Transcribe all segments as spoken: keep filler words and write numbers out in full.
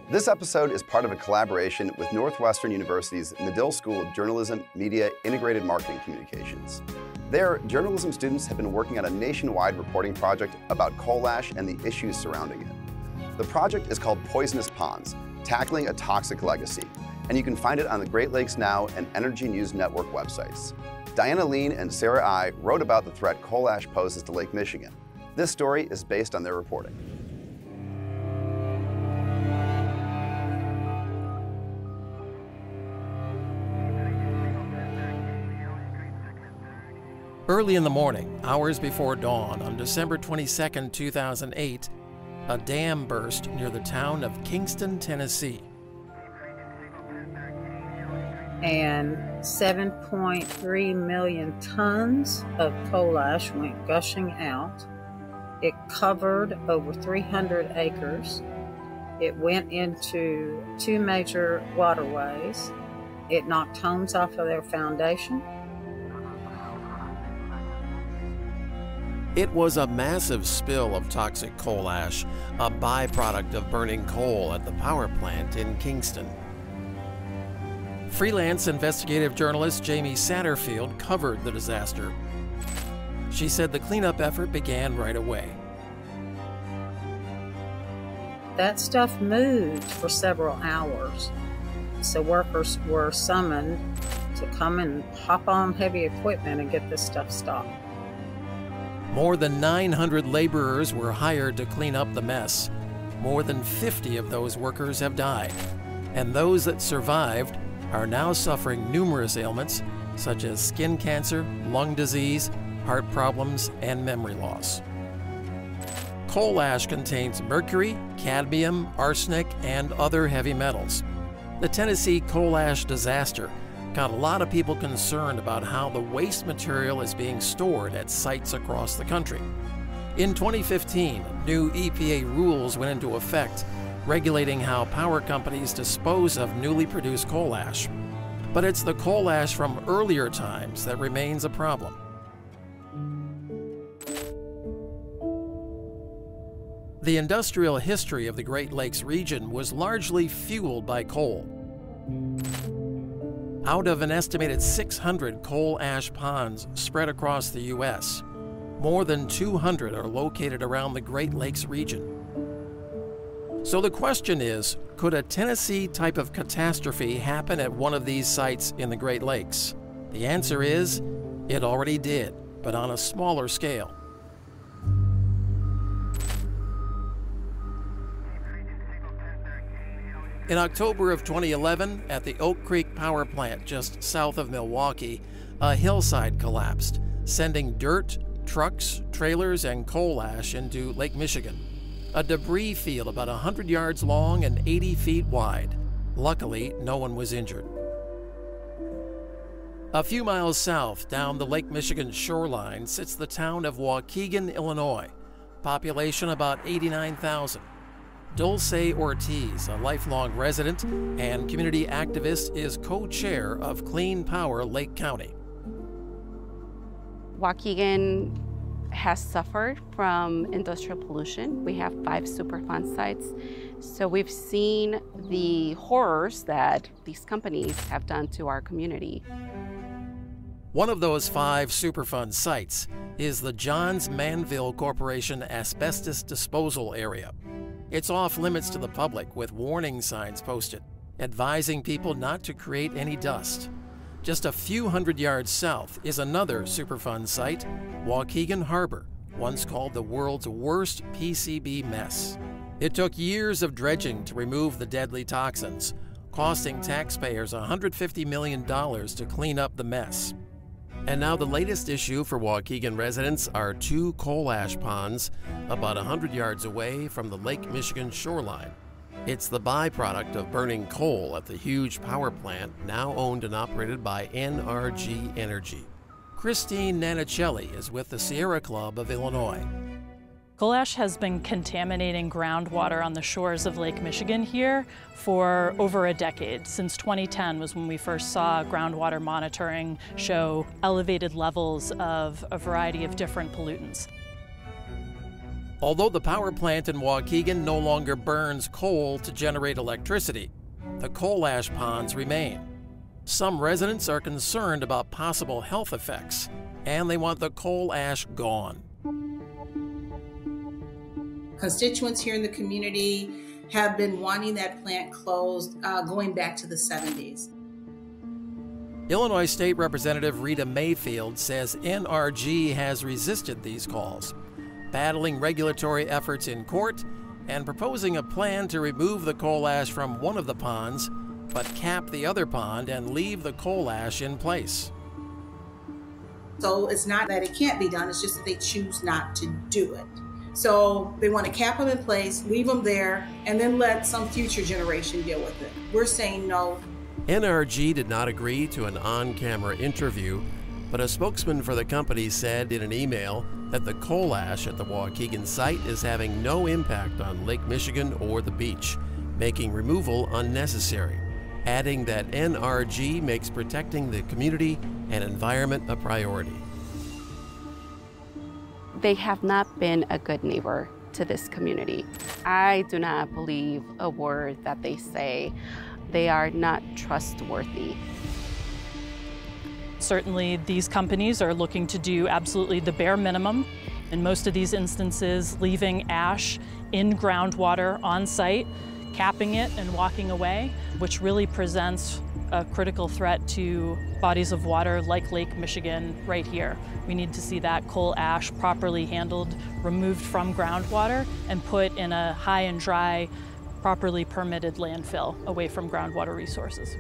This episode is part of a collaboration with Northwestern University's Medill School of Journalism, Media, Integrated Marketing Communications. There, journalism students have been working on a nationwide reporting project about coal ash and the issues surrounding it. The project is called Poisonous Ponds, Tackling a Toxic Legacy, and you can find it on the Great Lakes Now and Energy News Network websites. Diana Lean and Sarah I wrote about the threat coal ash poses to Lake Michigan. This story is based on their reporting. Early in the morning, hours before dawn, on December twenty-second, two thousand eight, a dam burst near the town of Kingston, Tennessee. And seven point three million tons of coal ash went gushing out. It covered over three hundred acres. It went into two major waterways. It knocked homes off of their foundation. It was a massive spill of toxic coal ash, a byproduct of burning coal at the power plant in Kingston. Freelance investigative journalist Jamie Satterfield covered the disaster. She said the cleanup effort began right away. That stuff moved for several hours, so workers were summoned to come and hop on heavy equipment and get this stuff stopped. More than nine hundred laborers were hired to clean up the mess. More than fifty of those workers have died, and those that survived are now suffering numerous ailments such as skin cancer, lung disease, heart problems, and memory loss. Coal ash contains mercury, cadmium, arsenic, and other heavy metals. The Tennessee coal ash disaster got a lot of people concerned about how the waste material is being stored at sites across the country. In twenty fifteen, new E P A rules went into effect regulating how power companies dispose of newly produced coal ash. But it's the coal ash from earlier times that remains a problem. The industrial history of the Great Lakes region was largely fueled by coal. Out of an estimated six hundred coal ash ponds spread across the U S, more than two hundred are located around the Great Lakes region. So the question is, could a Tennessee type of catastrophe happen at one of these sites in the Great Lakes? The answer is, it already did, but on a smaller scale. In October of twenty eleven, at the Oak Creek Power Plant just south of Milwaukee, a hillside collapsed, sending dirt, trucks, trailers, and coal ash into Lake Michigan. A debris field about one hundred yards long and eighty feet wide. Luckily, no one was injured. A few miles south, down the Lake Michigan shoreline, sits the town of Waukegan, Illinois. Population about eighty-nine thousand. Dulce Ortiz, a lifelong resident and community activist, is co-chair of Clean Power Lake County. Waukegan has suffered from industrial pollution. We have five Superfund sites. So we've seen the horrors that these companies have done to our community. One of those five Superfund sites is the Johns Manville Corporation asbestos disposal area. It's off limits to the public with warning signs posted, advising people not to create any dust. Just a few hundred yards south is another Superfund site, Waukegan Harbor, once called the world's worst P C B mess. It took years of dredging to remove the deadly toxins, costing taxpayers one hundred fifty million dollars to clean up the mess. And now the latest issue for Waukegan residents are two coal ash ponds about one hundred yards away from the Lake Michigan shoreline. It's the byproduct of burning coal at the huge power plant now owned and operated by N R G Energy. Christine Nanicelli is with the Sierra Club of Illinois. Coal ash has been contaminating groundwater on the shores of Lake Michigan here for over a decade. Since twenty ten was when we first saw groundwater monitoring show elevated levels of a variety of different pollutants. Although the power plant in Waukegan no longer burns coal to generate electricity, the coal ash ponds remain. Some residents are concerned about possible health effects, and they want the coal ash gone. Constituents here in the community have been wanting that plant closed uh, going back to the seventies. Illinois State Representative Rita Mayfield says N R G has resisted these calls, battling regulatory efforts in court and proposing a plan to remove the coal ash from one of the ponds, but cap the other pond and leave the coal ash in place. So it's not that it can't be done, it's just that they choose not to do it. So they want to cap them in place, leave them there, and then let some future generation deal with it. We're saying no. N R G did not agree to an on-camera interview, but a spokesman for the company said in an email that the coal ash at the Waukegan site is having no impact on Lake Michigan or the beach, making removal unnecessary, adding that N R G makes protecting the community and environment a priority. They have not been a good neighbor to this community. I do not believe a word that they say. They are not trustworthy. Certainly, these companies are looking to do absolutely the bare minimum. In most of these instances, leaving ash in groundwater on site, capping it and walking away, which really presents a critical threat to bodies of water like Lake Michigan right here. We need to see that coal ash properly handled, removed from groundwater, and put in a high and dry, properly permitted landfill away from groundwater resources.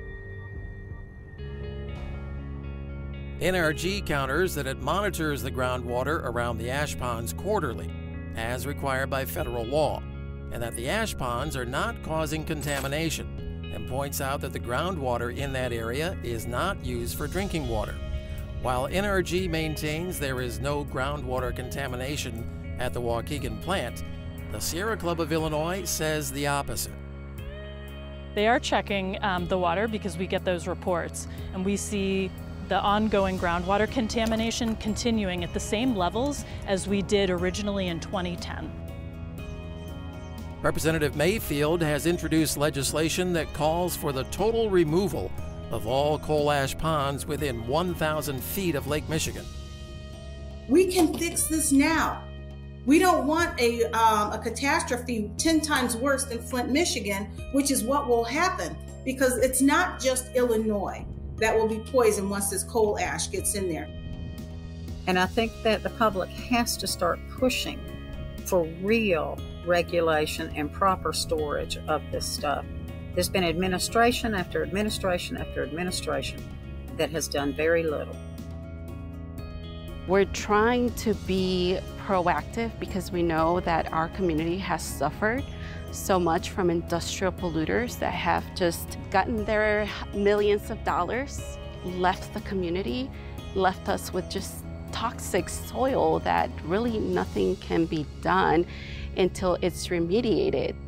N R G counters that it monitors the groundwater around the ash ponds quarterly, as required by federal law, and that the ash ponds are not causing contamination, and points out that the groundwater in that area is not used for drinking water. While N R G maintains there is no groundwater contamination at the Waukegan plant, the Sierra Club of Illinois says the opposite. They are checking um, the water because we get those reports, and we see the ongoing groundwater contamination continuing at the same levels as we did originally in twenty ten. Representative Mayfield has introduced legislation that calls for the total removal of all coal ash ponds within one thousand feet of Lake Michigan. We can fix this now. We don't want a, um, a catastrophe ten times worse than Flint, Michigan, which is what will happen, because it's not just Illinois that will be poisoned once this coal ash gets in there. And I think that the public has to start pushing for real regulation and proper storage of this stuff. There's been administration after administration after administration that has done very little. We're trying to be proactive because we know that our community has suffered so much from industrial polluters that have just gotten their millions of dollars, left the community, left us with just toxic soil that really nothing can be done until it's remediated.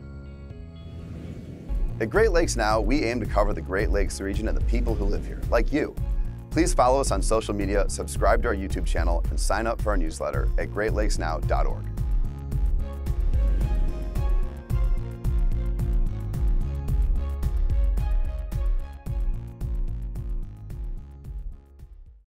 At Great Lakes Now, we aim to cover the Great Lakes region and the people who live here, like you. Please follow us on social media, subscribe to our YouTube channel, and sign up for our newsletter at great lakes now dot org.